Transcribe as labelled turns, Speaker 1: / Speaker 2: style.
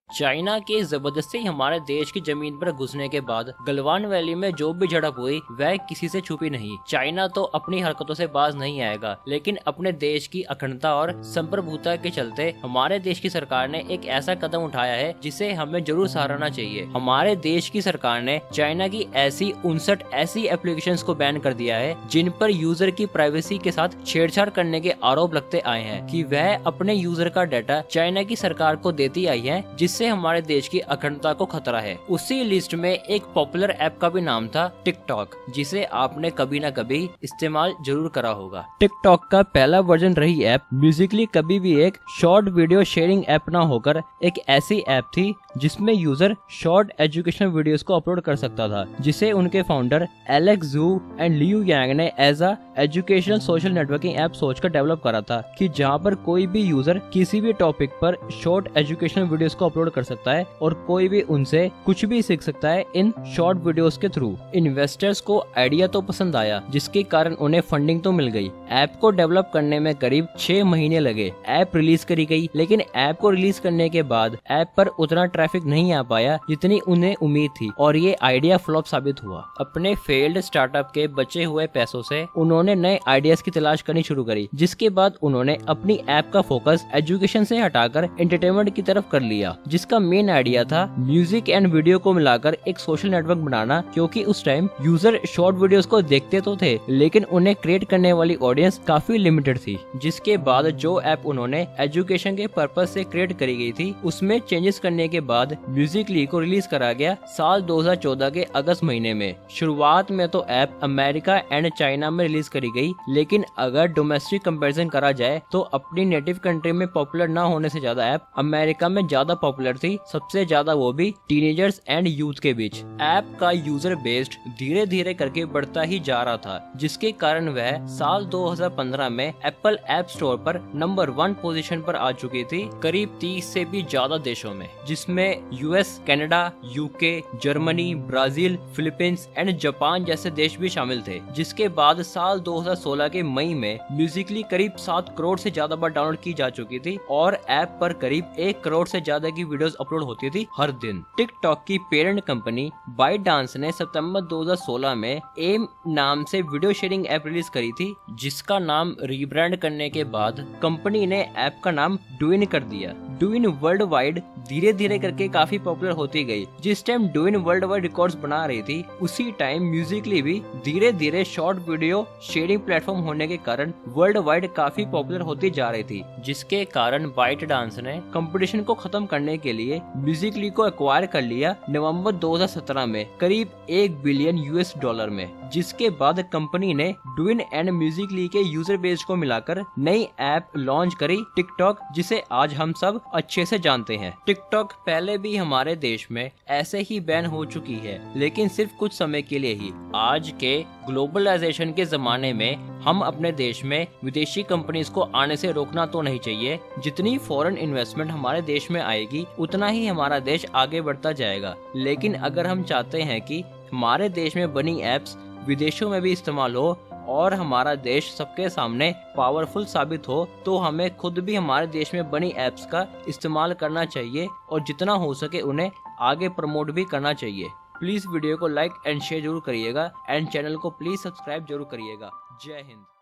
Speaker 1: China के जबरदस्ती हमारे देश की जमीन पर घुसने के बाद गलवान वैली में जो भी झड़प हुई वह किसी से छुपी नहीं। चाइना तो अपनी हरकतों से बाज नहीं आएगा, लेकिन अपने देश की अखंडता और संप्रभुता के चलते हमारे देश की सरकार ने एक ऐसा कदम उठाया है जिसे हमें जरूर सराहना चाहिए। हमारे देश की सरकार ने चाइना की ऐसी 59 ऐसी एप्लीकेशंस को बैन कर दिया है जिन पर यूजर की प्राइवेसी के साथ छेड़छाड़ करने के आरोप लगते आए हैं कि वह अपने यूजर का डाटा चाइना की सरकार को देती आई है, जिससे हमारे देश की अखंडता को खतरा है। उसी लिस्ट में एक पॉपुलर ऐप का भी नाम था टिकटॉक, जिसे आपने कभी न कभी इस्तेमाल जरूर करा होगा। टिकटॉक का पहला वर्जन रही ऐप म्यूजिकली कभी भी एक शॉर्ट वीडियो शेयरिंग ऐप न होकर एक ऐसी ऐप थी जिसमें यूजर शॉर्ट एजुकेशनल वीडियोस को अपलोड कर सकता था, जिसे उनके founder Alex Zhu and Luyu Yang ने as a educational social networking app सोचकर डेवलप करा था कि जहां पर कोई भी यूजर किसी भी टॉपिक पर शॉर्ट एजुकेशनल वीडियोस को अपलोड कर सकता है और कोई भी उनसे कुछ भी सीख सकता है इन शॉर्ट वीडियोस के थ्रू। इन्वेस्टर्स को आइडिया तो पसंद आया, जिसके कारण उन्हें फंडिंग तो मिल गई। ऐप को डेवलप करने में करीब 6 महीने लगे। ऐप रिलीज करी गई, लेकिन ऐप को रिलीज करने के बाद ऐप पर उतना ट्रैफिक नहीं आ पाया जितनी उन्हें उम्मीद थी और ये आइडिया फ्लॉप साबित हुआ। अपने फेल्ड स्टार्टअप के बचे हुए पैसों से उन्होंने नए आइडियाज की तलाश करनी शुरू करी, जिसके बाद उन्होंने अपनी ऐप का फोकस एजुकेशन से हटाकर एंटरटेनमेंट की तरफ कर लिया, जिसका मेन आइडिया था म्यूजिक एंड वीडियो को मिलाकर एक सोशल नेटवर्क बनाना, क्योंकि उस टाइम यूजर शॉर्ट वीडियोस को देखते तो थे लेकिन उन्हें क्रिएट करने वाली ऑडियंस काफी लिमिटेड थी। जिसके बाद जो ऐप उन्होंने एजुकेशन के पर्पज से क्रिएट करी गई थी उसमें चेंजेस करने के बाद म्यूजिकली को रिलीज करा गया साल 2014 के अगस्त महीने में। शुरुआत में तो ऐप अमेरिका एंड चाइना में रिलीज करी गई, लेकिन अगर डोमेस्टिक कंपैरिजन करा जाए तो अपनी नेटिव कंट्री में पॉपुलर न होने से ज्यादा ऐप अमेरिका में ज्यादा पॉपुलर थी, सबसे ज्यादा वो भी टीनेजर्स एंड यूथ के बीच। ऐप का यूजर बेस्ड धीरे धीरे करके बढ़ता ही जा रहा था, जिसके कारण वह साल 2015 में एप्पल ऐप स्टोर पर नंबर 1 पोजीशन पर आ चुकी थी, करीब 30 से भी ज्यादा देशों में, जिसमें US, Canada, UK, Germany, Brazil, Philippines and Japan जैसे देश भी शामिल थे। जिसके बाद साल 2016 के मई में म्यूजिकली करीब 7 करोड़ से ज्यादा बार डाउनलोड की जा चुकी थी और ऐप पर करीब 1 करोड़ से ज्यादा की वीडियोस अपलोड होती थी हर दिन। टिकटॉक की पेरेंट कंपनी बाइटडांस ने सितंबर 2016 में एम नाम से वीडियो शेयरिंग ऐप रिलीज करी थी, जिसका नाम रीब्रांड करने के बाद कंपनी ने ऐप का नाम डुइन कर दिया। डुइन वर्ल्ड वाइड धीरे धीरे करके काफी पॉपुलर होती गई। जिस time Douyin world wide records बना रही थी उसी टाइम म्यूजिकली भी धीरे धीरे शॉर्ट वीडियो शेयरिंग प्लेटफॉर्म होने के कारण वर्ल्ड वाइड काफी पॉपुलर होती जा रही थी, जिसके कारण बाइटडांस ने कंपटीशन को खत्म करने के लिए म्यूजिकली को एक्वायर कर लिया नवंबर 2017 में करीब $1 बिलियन में। जिसके बाद कंपनी ने डुइन एंड म्यूजिकली के यूजर बेस को मिलाकर नई ऐप लॉन्च करी टिकटॉक, जिसे आज हम सब अच्छे से जानते हैं। टिकटॉक पहले भी हमारे देश में ऐसे ही बैन हो चुकी है, लेकिन सिर्फ कुछ समय के लिए ही। आज के ग्लोबलाइजेशन के जमाने में हम अपने देश में विदेशी कंपनीज को आने से रोकना तो नहीं चाहिए। जितनी फॉरेन इन्वेस्टमेंट हमारे देश में आएगी उतना ही हमारा देश आगे बढ़ता जाएगा। लेकिन अगर हम चाहते हैं कि हमारे देश में बनी एप्स विदेशों में भी इस्तेमाल हो और हमारा देश सबके सामने पावरफुल साबित हो, तो हमें खुद भी हमारे देश में बनी एप्स का इस्तेमाल करना चाहिए और जितना हो सके उन्हें आगे प्रमोट भी करना चाहिए। प्लीज वीडियो को लाइक एंड शेयर जरूर करिएगा एंड चैनल को प्लीज सब्सक्राइब जरूर करिएगा। जय हिंद।